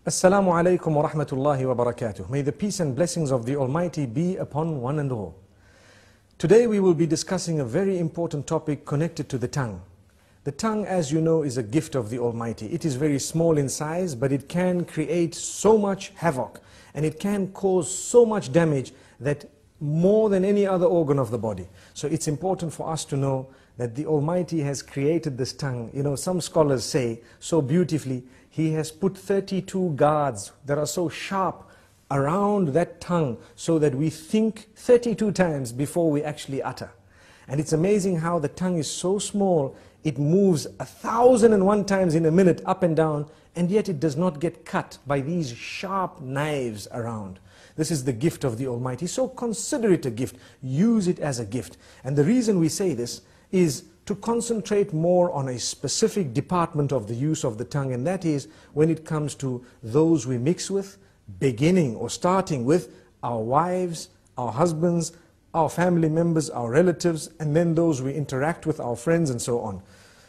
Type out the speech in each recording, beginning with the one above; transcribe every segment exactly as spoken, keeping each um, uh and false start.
Assalamu alaikum wa rahmatullahi wa barakatuh. May the peace and blessings of the Almighty be upon one and all. Today we will be discussing a very important topic connected to the tongue. The tongue, as you know, is a gift of the Almighty. It is very small in size, but it can create so much havoc and it can cause so much damage that more than any other organ of the body. So it's important for us to know that the Almighty has created this tongue. You know, some scholars say so beautifully, He has put thirty-two guards that are so sharp around that tongue so that we think thirty-two times before we actually utter. And it's amazing how the tongue is so small, it moves a thousand and one times in a minute up and down, and yet it does not get cut by these sharp knives around. This is the gift of the Almighty. So consider it a gift. Use it as a gift. And the reason we say this is to concentrate more on a specific department of the use of the tongue, and that is when it comes to those we mix with, beginning or starting with our wives, our husbands, our family members, our relatives, and then those we interact with, our friends and so on.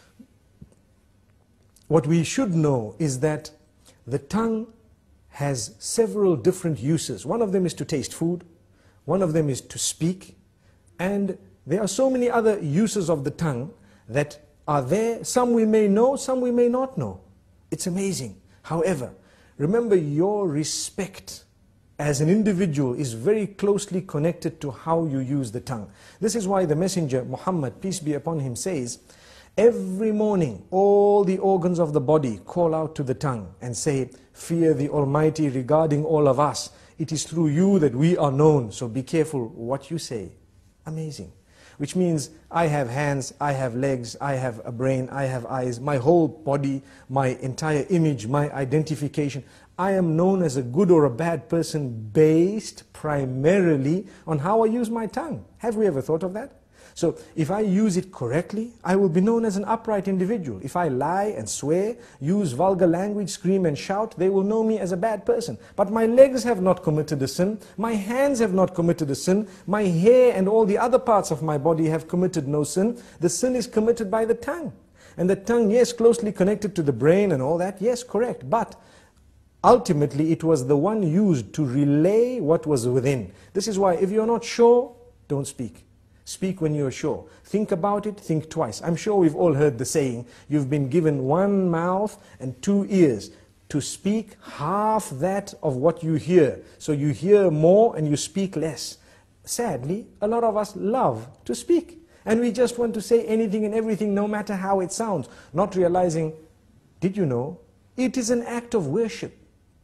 What we should know is that the tongue has several different uses. One of them is to taste food, one of them is to speak, and there are so many other uses of the tongue that are there. Some we may know, some we may not know. It's amazing. However, remember, your respect as an individual is very closely connected to how you use the tongue. This is why the Messenger Muhammad, peace be upon him, says, every morning all the organs of the body call out to the tongue and say, fear the Almighty regarding all of us. It is through you that we are known, so be careful what you say. Amazing. Which means I have hands, I have legs, I have a brain, I have eyes, my whole body, my entire image, my identification. I am known as a good or a bad person based primarily on how I use my tongue. Have we ever thought of that? So if I use it correctly, I will be known as an upright individual. If I lie and swear, use vulgar language, scream and shout, they will know me as a bad person. But my legs have not committed a sin, my hands have not committed a sin, my hair and all the other parts of my body have committed no sin. The sin is committed by the tongue. And the tongue, yes, closely connected to the brain and all that, yes, correct. But ultimately it was the one used to relay what was within. This is why if you're not sure, don't speak. Speak when you're sure. Think about it, think twice. I'm sure we've all heard the saying, you've been given one mouth and two ears to speak half that of what you hear. So you hear more and you speak less. Sadly, a lot of us love to speak. And we just want to say anything and everything, no matter how it sounds. Not realizing, did you know, it is an act of worship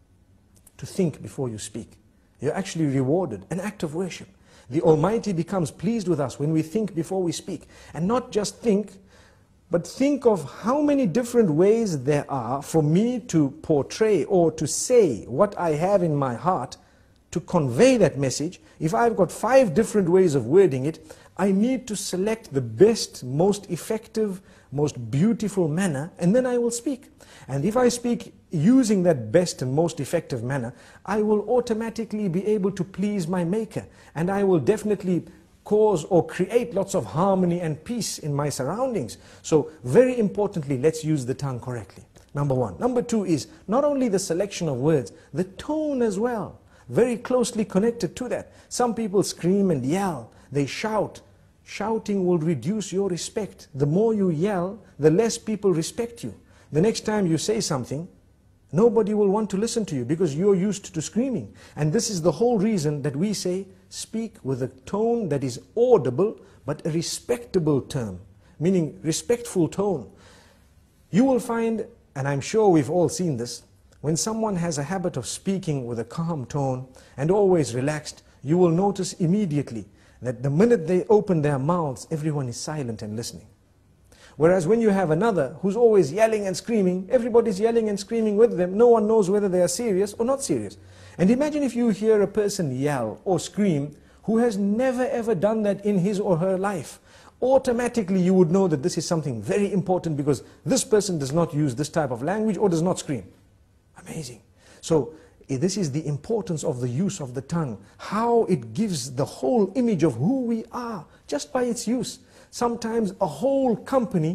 to think before you speak. You're actually rewarded, an act of worship. The Almighty becomes pleased with us when we think before we speak. And not just think, but think of how many different ways there are for me to portray or to say what I have in my heart, to convey that message. If I've got five different ways of wording it, I need to select the best, most effective, most beautiful manner, and then I will speak. And if I speak using that best and most effective manner, I will automatically be able to please my Maker. And I will definitely cause or create lots of harmony and peace in my surroundings. So very importantly, let's use the tongue correctly. Number one. Number two is not only the selection of words, the tone as well. Very closely connected to that. Some people scream and yell, they shout. Shouting will reduce your respect. The more you yell, the less people respect you. The next time you say something, nobody will want to listen to you because you're used to screaming. And this is the whole reason that we say, speak with a tone that is audible, but a respectable term, meaning respectful tone. You will find, and I'm sure we've all seen this, when someone has a habit of speaking with a calm tone and always relaxed, you will notice immediately that the minute they open their mouths, everyone is silent and listening. Whereas when you have another who's always yelling and screaming, everybody's yelling and screaming with them, no one knows whether they are serious or not serious. And imagine if you hear a person yell or scream who has never ever done that in his or her life. Automatically you would know that this is something very important because this person does not use this type of language or does not scream. Amazing. So this is the importance of the use of the tongue, how it gives the whole image of who we are just by its use. Sometimes a whole company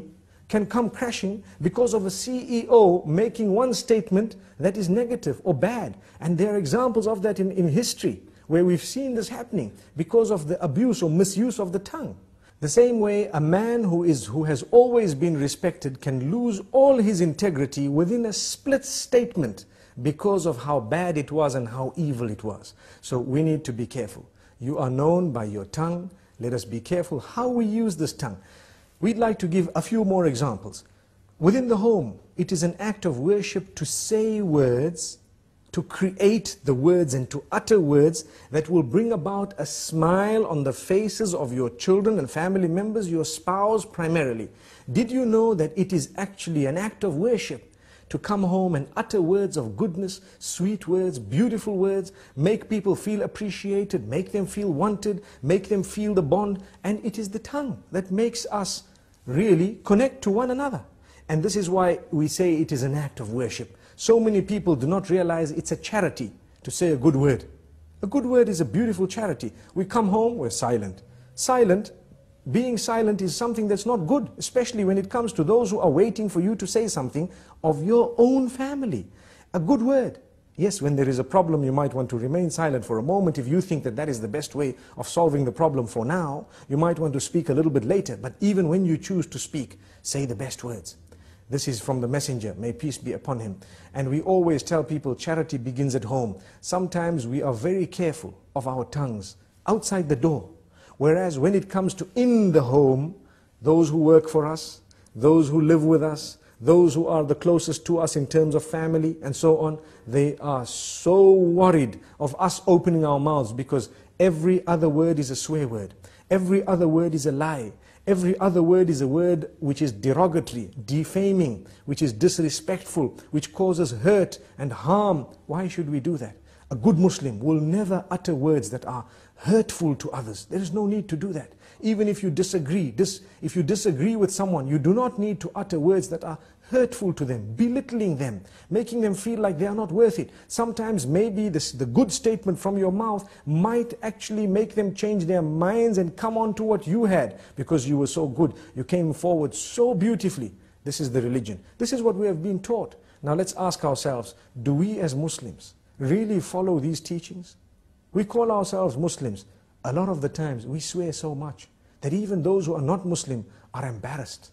can come crashing because of a C E O making one statement that is negative or bad. And there are examples of that in, in history where we've seen this happening because of the abuse or misuse of the tongue. The same way a man who, is, who has always been respected can lose all his integrity within a split statement because of how bad it was and how evil it was. So we need to be careful. You are known by your tongue. Let us be careful how we use this tongue. We'd like to give a few more examples. Within the home, it is an act of worship to say words, to create the words and to utter words that will bring about a smile on the faces of your children and family members, your spouse primarily. Did you know that it is actually an act of worship to come home and utter words of goodness, sweet words, beautiful words, make people feel appreciated, make them feel wanted, make them feel the bond? And it is the tongue that makes us really connect to one another. And this is why we say it is an act of worship. So many people do not realize it's a charity to say a good word. A good word is a beautiful charity. We come home, we're silent. Silent, being silent is something that's not good, especially when it comes to those who are waiting for you to say something of your own family. A good word. Yes, when there is a problem, you might want to remain silent for a moment. If you think that that is the best way of solving the problem for now, you might want to speak a little bit later. But even when you choose to speak, say the best words. This is from the messenger, may peace be upon him. And we always tell people charity begins at home. Sometimes we are very careful of our tongues outside the door. Whereas when it comes to in the home, those who work for us, those who live with us, those who are the closest to us in terms of family and so on, they are so worried of us opening our mouths because every other word is a swear word. Every other word is a lie. Every other word is a word which is derogatory, defaming, which is disrespectful, which causes hurt and harm. Why should we do that? A good Muslim will never utter words that are hurtful to others. There is no need to do that. Even if you disagree, dis, if you disagree with someone, you do not need to utter words that are hurtful to them, belittling them, making them feel like they are not worth it. Sometimes maybe this, the good statement from your mouth might actually make them change their minds and come on to what you had because you were so good. You came forward so beautifully. This is the religion. This is what we have been taught. Now let's ask ourselves, do we as Muslims really follow these teachings? We call ourselves Muslims. A lot of the times we swear so much that even those who are not Muslim are embarrassed.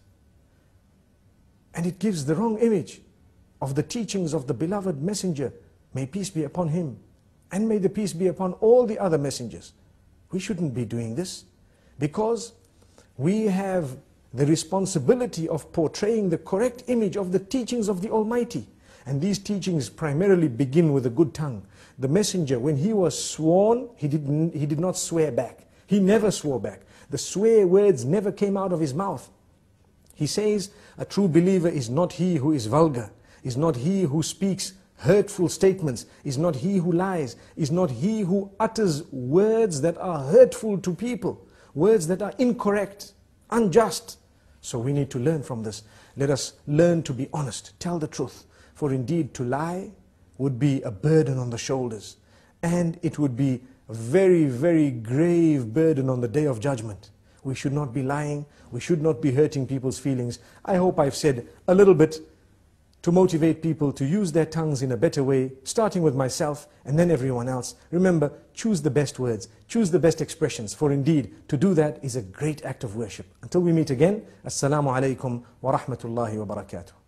And it gives the wrong image of the teachings of the beloved messenger. May peace be upon him. And may the peace be upon all the other messengers. We shouldn't be doing this because we have the responsibility of portraying the correct image of the teachings of the Almighty. And these teachings primarily begin with a good tongue. The messenger, when he was sworn, he, didn't, he did not swear back. He never swore back. The swear words never came out of his mouth. He says, a true believer is not he who is vulgar, is not he who speaks hurtful statements, is not he who lies, is not he who utters words that are hurtful to people, words that are incorrect, unjust. So we need to learn from this. Let us learn to be honest, tell the truth. For indeed to lie would be a burden on the shoulders, and it would be a very, very grave burden on the Day of Judgment. We should not be lying, we should not be hurting people's feelings. I hope I've said a little bit to motivate people to use their tongues in a better way, starting with myself and then everyone else. Remember, choose the best words, choose the best expressions, for indeed to do that is a great act of worship. Until we meet again, Assalamu alaikum wa rahmatullahi wa barakatuh.